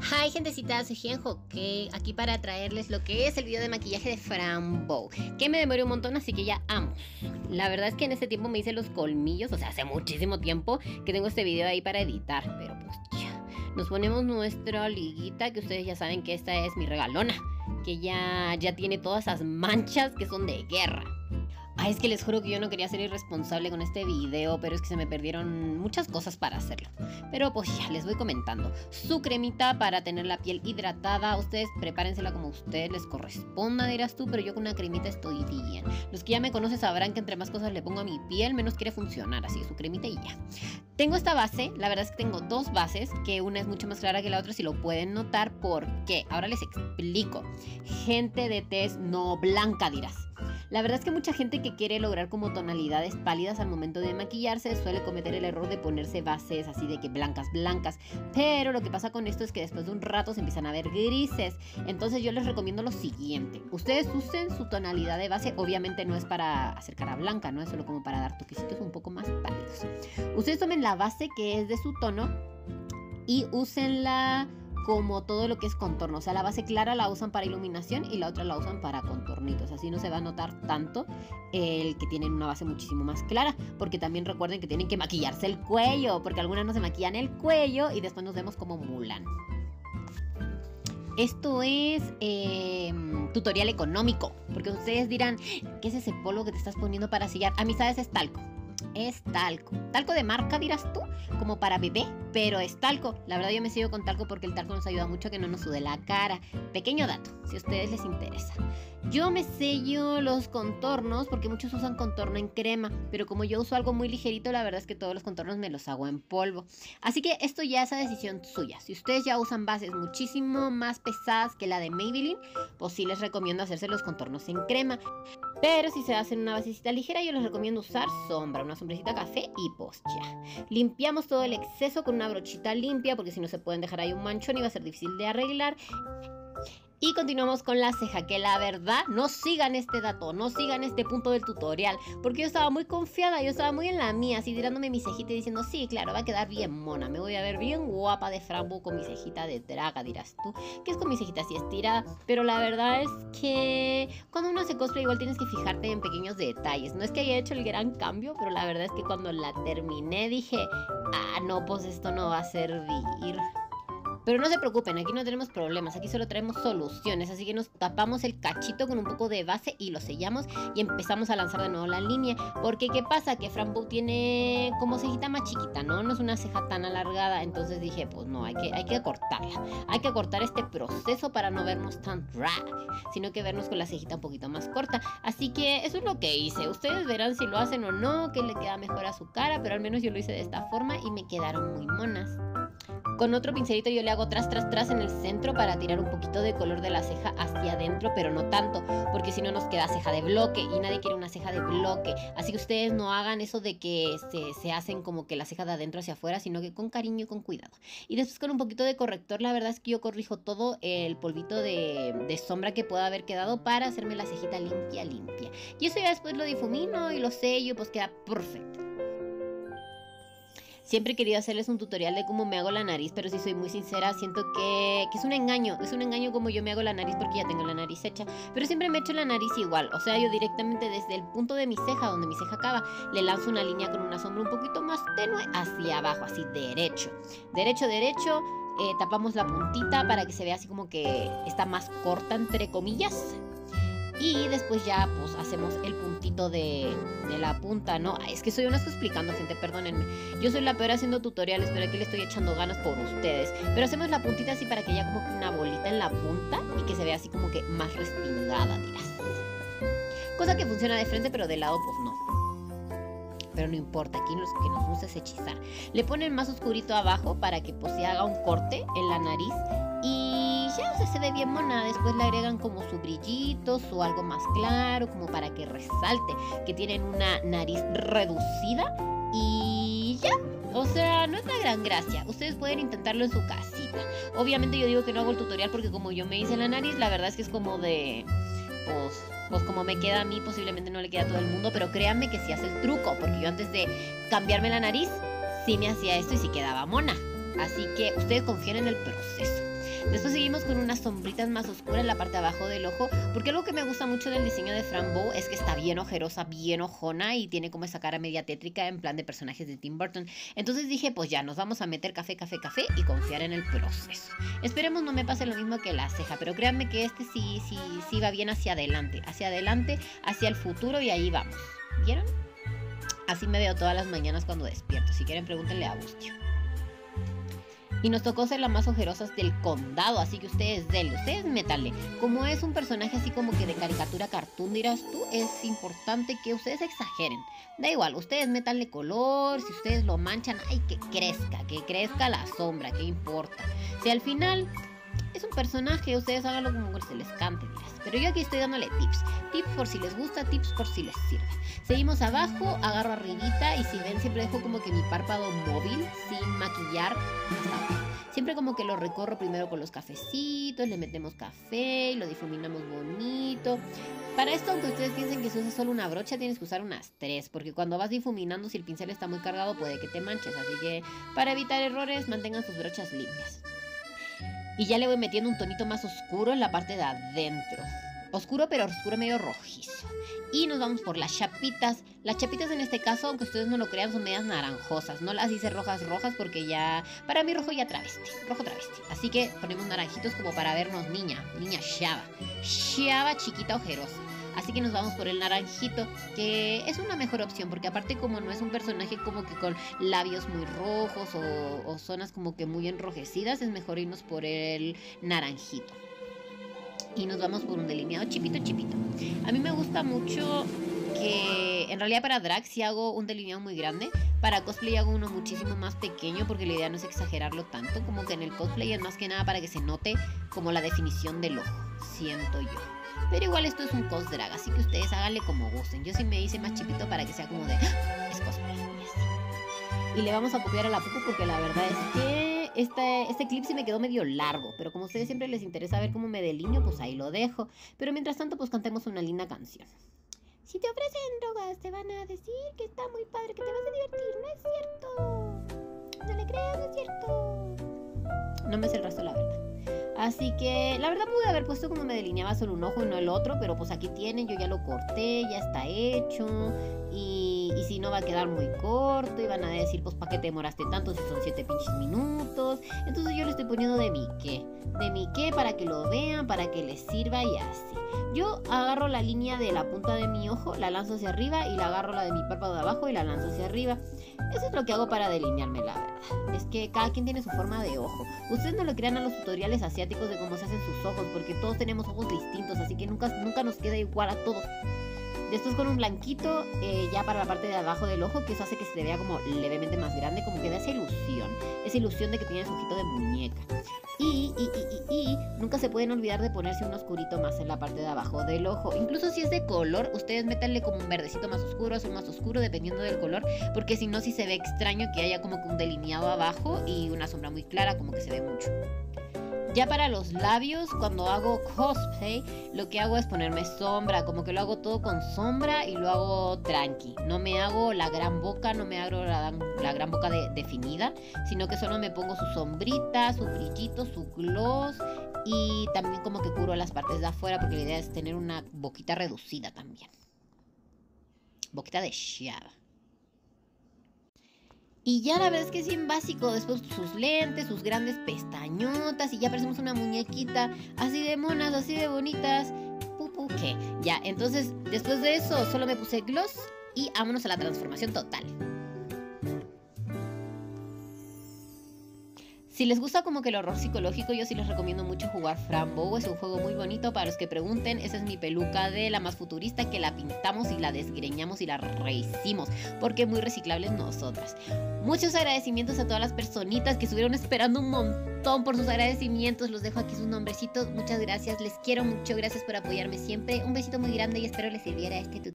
Hi gentecita, soy Genjo, que aquí para traerles lo que es el video de maquillaje de Fran Bow, que me demoré un montón, así que ya amo. La verdad es que en este tiempo me hice los colmillos, o sea, hace muchísimo tiempo que tengo este video ahí para editar, pero pues ya. Nos ponemos nuestra liguita, que ustedes ya saben que esta es mi regalona, que ya tiene todas esas manchas que son de guerra. Ay, es que les juro que yo no quería ser irresponsable con este video, pero es que se me perdieron muchas cosas para hacerlo. Pero pues ya, les voy comentando. Su cremita para tener la piel hidratada, ustedes prepárensela como a ustedes les corresponda, dirás tú, pero yo con una cremita estoy bien. Los que ya me conocen sabrán que entre más cosas le pongo a mi piel, menos quiere funcionar, así que su cremita y ya. Tengo esta base, la verdad es que tengo dos bases, que una es mucho más clara que la otra, si lo pueden notar. ¿Por qué? Ahora les explico. Gente de tez no blanca, dirás. La verdad es que mucha gente que quiere lograr como tonalidades pálidas al momento de maquillarse suele cometer el error de ponerse bases así de que blancas, pero lo que pasa con esto es que después de un rato se empiezan a ver grises. Entonces yo les recomiendo lo siguiente: ustedes usen su tonalidad de base, obviamente no es para hacer cara blanca, no es solo como para dar toquecitos un poco más pálidos. Ustedes tomen la base que es de su tono y úsenla como todo lo que es contorno, o sea, la base clara la usan para iluminación y la otra la usan para contornitos, así no se va a notar tanto el que tienen una base muchísimo más clara, porque también recuerden que tienen que maquillarse el cuello, porque algunas no se maquillan el cuello y después nos vemos como Mulan. Esto es tutorial económico, porque ustedes dirán, ¿qué es ese polvo que te estás poniendo para sellar? Amistades, es talco. Es talco. Talco de marca, dirás tú, como para bebé, pero es talco. La verdad yo me sigo con talco porque el talco nos ayuda mucho a que no nos sude la cara. Pequeño dato, si a ustedes les interesa. Yo me sello los contornos porque muchos usan contorno en crema, pero como yo uso algo muy ligerito, la verdad es que todos los contornos me los hago en polvo. Así que esto ya es a decisión suya. Si ustedes ya usan bases muchísimo más pesadas que la de Maybelline, pues sí les recomiendo hacerse los contornos en crema. Pero si se hacen una basecita ligera, yo les recomiendo usar sombra, una sombrecita café y pues ya. Limpiamos todo el exceso con una brochita limpia, porque si no se pueden dejar ahí un manchón y va a ser difícil de arreglar. Y continuamos con la ceja, que la verdad no sigan este dato, no sigan este punto del tutorial, porque yo estaba muy confiada, yo estaba muy en la mía, así tirándome mi cejita y diciendo, sí, claro, va a quedar bien mona, me voy a ver bien guapa de Fran Bow con mi cejita de draga, dirás tú, que es con mi cejita así estirada. Pero la verdad es que cuando uno se cosplay igual tienes que fijarte en pequeños detalles. No es que haya hecho el gran cambio, pero la verdad es que cuando la terminé dije, ah, no, pues esto no va a servir. Pero no se preocupen, aquí no tenemos problemas, aquí solo traemos soluciones, así que nos tapamos el cachito con un poco de base y lo sellamos y empezamos a lanzar de nuevo la línea. Porque ¿qué pasa? Que Fran Bow tiene como cejita más chiquita, ¿no? No es una ceja tan alargada, entonces dije, pues no, hay que cortarla. Hay que cortar este proceso para no vernos tan drag, sino que vernos con la cejita un poquito más corta. Así que eso es lo que hice. Ustedes verán si lo hacen o no, que le queda mejor a su cara, pero al menos yo lo hice de esta forma y me quedaron muy monas. Con otro pincelito yo le hago tras en el centro para tirar un poquito de color de la ceja hacia adentro, pero no tanto, porque si no nos queda ceja de bloque y nadie quiere una ceja de bloque. Así que ustedes no hagan eso de que se hacen como que la ceja de adentro hacia afuera, sino que con cariño y con cuidado. Y después con un poquito de corrector, la verdad es que yo corrijo todo el polvito de sombra que pueda haber quedado para hacerme la cejita limpia. Y eso ya después lo difumino y lo sello, pues queda perfecto. Siempre he querido hacerles un tutorial de cómo me hago la nariz, pero si soy muy sincera, siento que es un engaño como yo me hago la nariz porque ya tengo la nariz hecha. Pero siempre me echo la nariz igual, o sea, yo directamente desde el punto de mi ceja, donde mi ceja acaba, le lanzo una línea con una sombra un poquito más tenue hacia abajo, así derecho. Derecho, tapamos la puntita para que se vea así como que está más corta, entre comillas. Y después ya pues hacemos el puntito de la punta, ¿no? Ay, es que soy una explicando, gente, perdónenme. Yo soy la peor haciendo tutoriales, pero aquí le estoy echando ganas por ustedes. Pero hacemos la puntita así para que haya como que una bolita en la punta y que se vea así como que más respingada, dirás. Cosa que funciona de frente, pero de lado pues no. Pero no importa, aquí lo que nos gusta es hechizar. Le ponen más oscurito abajo para que pues se haga un corte en la nariz. Y ya, o sea, se ve bien mona. Después le agregan como su brillito, su algo más claro, como para que resalte que tienen una nariz reducida. Y ya, o sea, no es la gran gracia. Ustedes pueden intentarlo en su casita. Obviamente yo digo que no hago el tutorial porque como yo me hice la nariz, la verdad es que es como de... Pues como me queda a mí, posiblemente no le queda a todo el mundo. Pero créanme que sí hace el truco, porque yo antes de cambiarme la nariz, sí me hacía esto y sí quedaba mona. Así que ustedes confíen en el proceso. Después seguimos con unas sombritas más oscuras en la parte de abajo del ojo, porque algo que me gusta mucho del diseño de Fran Bow es que está bien ojerosa, bien ojona y tiene como esa cara media tétrica en plan de personajes de Tim Burton. Entonces dije, pues ya, nos vamos a meter café y confiar en el proceso. Esperemos no me pase lo mismo que la ceja, pero créanme que este sí va bien hacia adelante, hacia el futuro y ahí vamos. ¿Vieron? Así me veo todas las mañanas cuando despierto. Si quieren, pregúntenle a Bustio. Y nos tocó ser las más ojerosas del condado, así que ustedes denle, ustedes métanle. Como es un personaje así como que de caricatura cartoon, dirás tú, es importante que ustedes exageren. Da igual, ustedes métanle color, si ustedes lo manchan, ay, que crezca la sombra, ¿qué importa? Si al final es un personaje, ustedes háganlo como se les cante, dirás. Pero yo aquí estoy dándole tips. Tips por si les gusta, tips por si les sirve. Seguimos abajo, agarro arribita y si ven siempre dejo como que mi párpado móvil sin maquillar. Siempre como que lo recorro primero con los cafecitos, le metemos café y lo difuminamos bonito. Para esto, aunque ustedes piensen que se usa solo una brocha, tienes que usar unas 3, porque cuando vas difuminando, si el pincel está muy cargado, puede que te manches. Así que para evitar errores, mantengan sus brochas limpias. Y ya le voy metiendo un tonito más oscuro en la parte de adentro. Oscuro, pero oscuro medio rojizo. Y nos vamos por las chapitas. Las chapitas en este caso, aunque ustedes no lo crean, son medias naranjosas. No las hice rojas porque ya... Para mí rojo ya travesti. Rojo travesti. Así que ponemos naranjitos como para vernos niña Shava. Shava chiquita ojerosa. Así que nos vamos por el naranjito, que es una mejor opción, porque aparte como no es un personaje como que con labios muy rojos o zonas como que muy enrojecidas, es mejor irnos por el naranjito. Y nos vamos por un delineado chipito. A mí me gusta mucho que en realidad para drag sí hago un delineado muy grande. Para cosplay hago uno muchísimo más pequeño porque la idea no es exagerarlo tanto. Como que en el cosplay es más que nada para que se note como la definición del ojo, siento yo. Pero igual esto es un cos drag, así que ustedes háganle como gusten. Yo sí me hice más chipito para que sea como de... ¡Ah! Es cosplay. Y le vamos a copiar a la Pupu porque la verdad es que este clip sí me quedó medio largo. Pero como a ustedes siempre les interesa ver cómo me delineo, pues ahí lo dejo. Pero mientras tanto, pues cantemos una linda canción. Si te ofrecen drogas, te van a decir que está muy padre, que te vas a divertir. No es cierto. No le creas, no es cierto. No me sé el resto, la verdad. Así que la verdad pude haber puesto como me delineaba solo un ojo y no el otro, pero pues aquí tienen, yo ya lo corté, ya está hecho y si no va a quedar muy corto y van a decir pues ¿para qué te demoraste tanto si son 7 pinches minutos? Entonces yo le estoy poniendo de mi qué para que lo vean, para que les sirva y así. Yo agarro la línea de la punta de mi ojo, la lanzo hacia arriba y la agarro la de mi párpado de abajo y la lanzo hacia arriba. Eso es lo que hago para delinearme, la verdad. Es que cada quien tiene su forma de ojo. Ustedes no le crean a los tutoriales asiáticos de cómo se hacen sus ojos, porque todos tenemos ojos distintos, así que nunca nos queda igual a todos. Después con un blanquito ya para la parte de abajo del ojo, que eso hace que se vea como levemente más grande, como que da esa ilusión de que tienes ojito de muñeca. Y nunca se pueden olvidar de ponerse un oscurito más en la parte de abajo del ojo. Incluso si es de color, ustedes métanle como un verdecito más oscuro, azul más oscuro, dependiendo del color, porque si no, sí se ve extraño que haya como que un delineado abajo y una sombra muy clara, como que se ve mucho. Ya para los labios, cuando hago cosplay, lo que hago es ponerme sombra, como que lo hago todo con sombra y lo hago tranqui. No me hago la gran boca, no me hago la gran boca definida, sino que solo me pongo su sombrita, su brillito, su gloss y también como que curo las partes de afuera porque la idea es tener una boquita reducida también. Boquita de Shava. Y ya la verdad es que es bien básico. Después sus lentes, sus grandes pestañotas y ya parecemos una muñequita así de monas, así de bonitas. Pupu, ¿qué? Ya, entonces después de eso solo me puse gloss y vámonos a la transformación total. Si les gusta como que el horror psicológico, yo sí les recomiendo mucho jugar Fran Bow. Es un juego muy bonito para los que pregunten. Esa es mi peluca de la más futurista que la pintamos y la desgreñamos y la rehicimos porque muy reciclables nosotras. Muchos agradecimientos a todas las personitas que estuvieron esperando un montón por sus agradecimientos. Los dejo aquí sus nombrecitos. Muchas gracias, les quiero mucho. Gracias por apoyarme siempre. Un besito muy grande y espero les sirviera este tutorial.